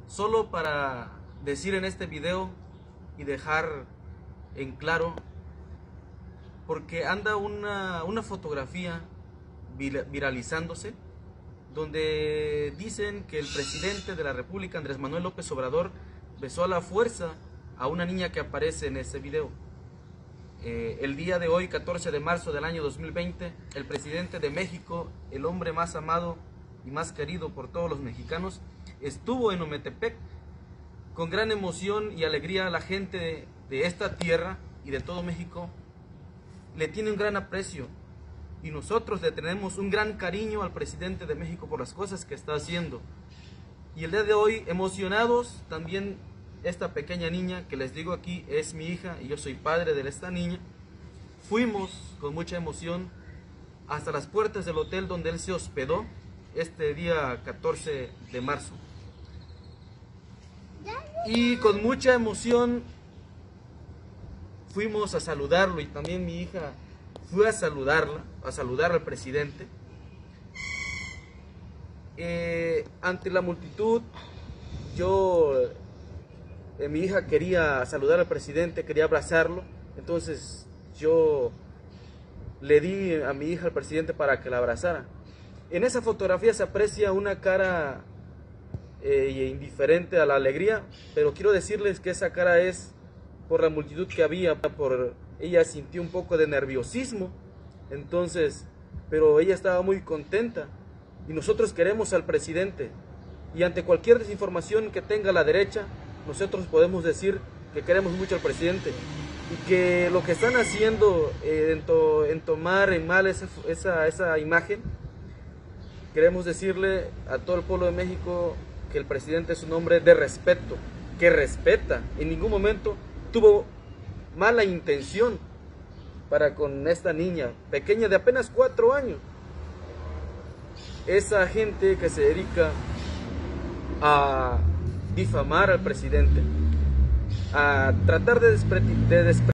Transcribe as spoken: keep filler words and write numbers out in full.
solo para decir en este video y dejar en claro, porque anda una, una fotografía viralizándose donde dicen que el presidente de la República, Andrés Manuel López Obrador, besó a la fuerza a una niña que aparece en ese video. Eh, el día de hoy, catorce de marzo del año dos mil veinte, el presidente de México, el hombre más amado y más querido por todos los mexicanos, estuvo en Ometepec. Con gran emoción y alegría, la gente de, de esta tierra y de todo México le tiene un gran aprecio, y nosotros le tenemos un gran cariño al presidente de México por las cosas que está haciendo. Y el día de hoy, emocionados, también esta pequeña niña, que les digo aquí es mi hija y yo soy padre de esta niña, fuimos con mucha emoción hasta las puertas del hotel donde él se hospedó este día catorce de marzo. Y con mucha emoción fuimos a saludarlo, y también mi hija fue a saludarla, a saludar al presidente. Eh, ante la multitud, yo, eh, mi hija quería saludar al presidente, quería abrazarlo, entonces yo le di a mi hija al presidente para que la abrazara. En esa fotografía se aprecia una cara eh, indiferente a la alegría, pero quiero decirles que esa cara es por la multitud que había, por ella sintió un poco de nerviosismo, entonces, pero ella estaba muy contenta, y nosotros queremos al presidente, y ante cualquier desinformación que tenga la derecha, nosotros podemos decir que queremos mucho al presidente, y que lo que están haciendo eh, en, to, en tomar en mal esa, esa, esa imagen, queremos decirle a todo el pueblo de México que el presidente es un hombre de respeto, que respeta, en ningún momento tuvo mala intención para con esta niña pequeña de apenas cuatro años. Esa gente que se dedica a difamar al presidente, a tratar de desprestigiar